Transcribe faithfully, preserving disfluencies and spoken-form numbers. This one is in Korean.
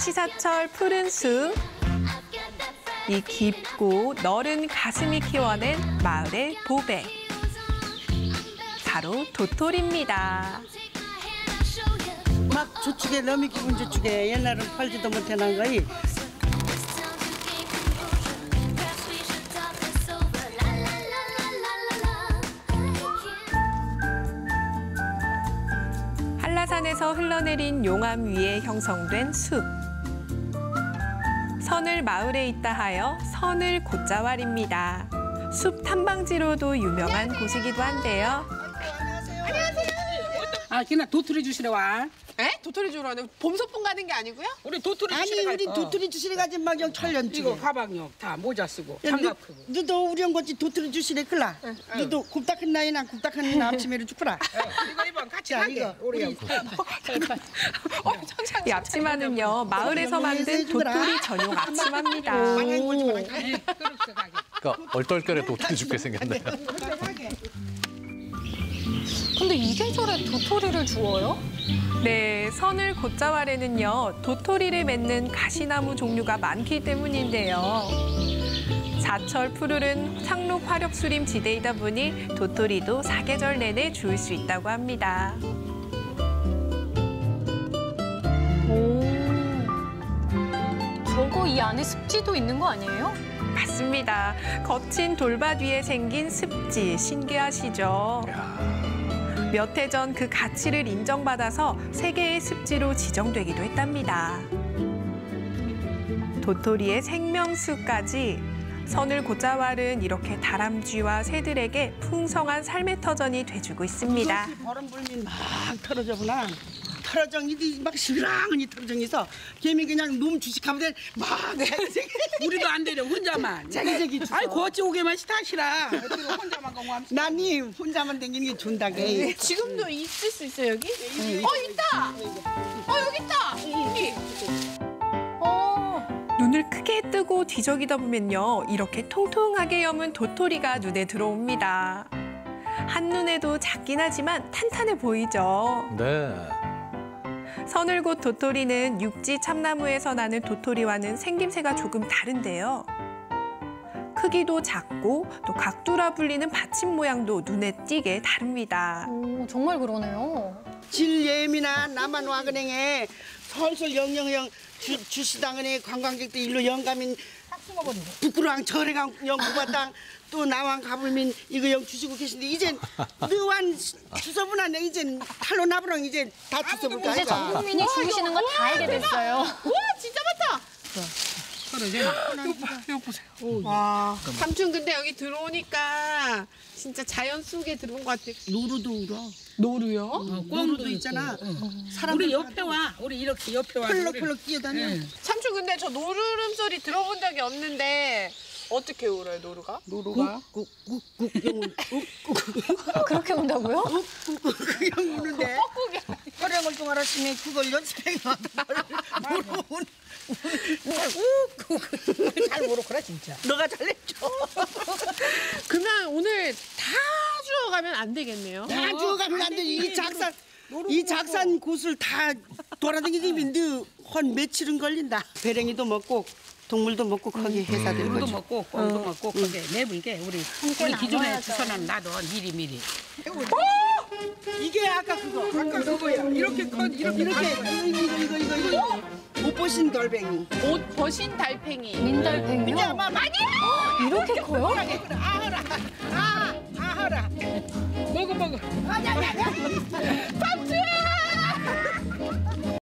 삼시사철 푸른 숲. 이 깊고 넓은 가슴이 키워낸 마을의 보배. 바로 도토리입니다. 막 저축에 너무 기분 저축에 옛날은 팔지도 못해난 거이. 한라산에서 흘러내린 용암 위에 형성된 숲. 선을 마을에 있다 하여 선을 곶자왈입니다. 숲 탐방지로도 유명한 곳이기도 한데요. 아, 그냥 도토리 주시러 와. 에? 도토리 주러 가는 봄소풍 가는 게 아니고요? 우리 도토리 아니 주시러 우리 갈- 도토리 주시래 가지 막 영 철년 이거 주고. 가방요 다 모자 쓰고 장갑 크고. 너도 우리 형 거지 도토리 주시래 클라. 너도 굽다큰 나이나 굽다큰 앞치매를 주꾸라. 이거 이번 같이 자, 가게. 이거 우리 형. 어, 천천히. 이 앞치마는요, 마을에서 만든 도토리 전용 앞치마입니다. 망한 거지 망한 거. 네, 그렇게 가게. 그러니까 얼떨결에 도토리 죽게 생겼네요. 근데 이 계절에 도토리를 주워요? 네, 선을 곶자왈에는요, 도토리를 맺는 가시나무 종류가 많기 때문인데요. 사철 푸르른 상록 화력 수림 지대이다 보니 도토리도 사계절 내내 주울 수 있다고 합니다. 오, 저거 이 안에 습지도 있는 거 아니에요? 맞습니다. 거친 돌밭 위에 생긴 습지, 신기하시죠? 몇 해 전 그 가치를 인정받아서 세계의 습지로 지정되기도 했답니다. 도토리의 생명수까지 선을 곶자왈은 이렇게 다람쥐와 새들에게 풍성한 삶의 터전이 돼주고 있습니다. 바람 불면 막 털어져구나. 털어정이 막 시랑하니 털어정이서 개미 그냥 놈 주식하면 막 자기자기 우리도 안 되려 혼자만. 자기자기 주워. 아이 거치 오게만 시타시라. 어떻게 혼자만 가고 하면. 나니 혼자만 댕기는 게 준다게. 지금도 있을 수 있어요, 여기? 어, 있다! 어, 여기 있다! 여기. 어, 눈을 크게 뜨고 뒤적이다 보면요, 이렇게 통통하게 여문 도토리가 눈에 들어옵니다. 한눈에도 작긴 하지만 탄탄해 보이죠. 네. 서늘곶 도토리는 육지 참나무에서 나는 도토리와는 생김새가 조금 다른데요. 크기도 작고 또 각두라 불리는 받침 모양도 눈에 띄게 다릅니다. 오, 정말 그러네요. 질 예민한 남한 와그냉에 설설 영영영 주, 주시당은에 관광객들 일로 영감인 부끄러운 저래강 영구바땅 또 나왕 가불민 이거 영 주시고 계신데 이젠 너한 주서분하네 이젠 탈로 나부랑 이제 다 주서볼까 이제 전 국민이 주우시는 거 다 알게 됐어요. 우와, 진짜 많다! 이거 보세요. 와, 삼촌 근데 여기 들어오니까 진짜 자연 속에 들어온 것 같아. 노루도 울어. 노루요? 노루도 있잖아. 사람들 우리 옆에 와. 우리 이렇게 옆에 와. 펄럭펄럭 뛰어다녀. 네. 삼촌 근데 저 노루 울음소리 들어본 적이 없는데 어떻게 울어요, 노루가? 노루가 꾹꾹꾹 영울 꾹꾹 그렇게 온다고요? 꾹꾹 영 우는데 혈액을 좀 알았으면 그걸 연습해 놔. 노루 잘 모르구나 진짜. 너가 잘했죠. 그러면 오늘 다 주워가면 안 되겠네요. 다 주워가면 안 돼. 이 작산 이 작산 곳을 다 돌아다니면 너한 며칠은 걸린다. 배랭이도 먹고 동물도 먹고 거기 회사들 물도 거지. 먹고 껌도 먹고 그게 내불게 우리 우리 기존에 나눠야죠. 주소는 나도 미리 미리. 이게 아까 그거. 아까 그거야. 이렇게 커 이렇게 이렇게 이거 이거 이거 이거 이거 못 보신 돌뱅이. 옷 벗인 달팽이. 민달팽이요? 야, 마 많이. 이렇게 커요? 아하라. 아, 아하라. 먹어 먹어. 아야야야. 삼촌!